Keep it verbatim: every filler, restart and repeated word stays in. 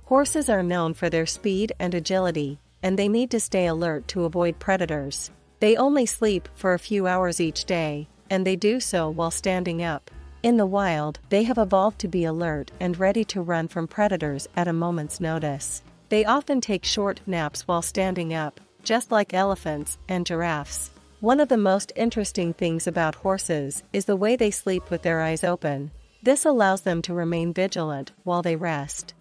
Horses are known for their speed and agility, and they need to stay alert to avoid predators. They only sleep for a few hours each day, and they do so while standing up. In the wild, they have evolved to be alert and ready to run from predators at a moment's notice. They often take short naps while standing up, just like elephants and giraffes. One of the most interesting things about horses is the way they sleep with their eyes open. This allows them to remain vigilant while they rest.